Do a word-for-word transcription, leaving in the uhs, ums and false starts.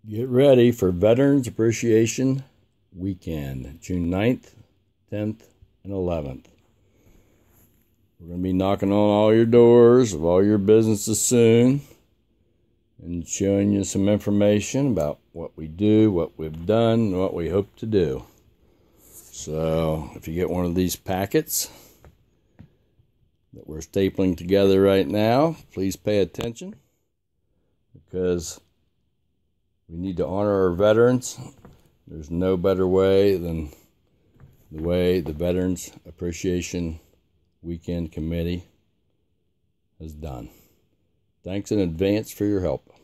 Get ready for Veterans Appreciation Weekend, June ninth, tenth, and eleventh. We're going to be knocking on all your doors of all your businesses soon and showing you some information about what we do, what we've done, and what we hope to do. So if you get one of these packets that we're stapling together right now, please pay attention, because we need to honor our veterans. There's no better way than the way the Veterans Appreciation Weekend Committee has done. Thanks in advance for your help.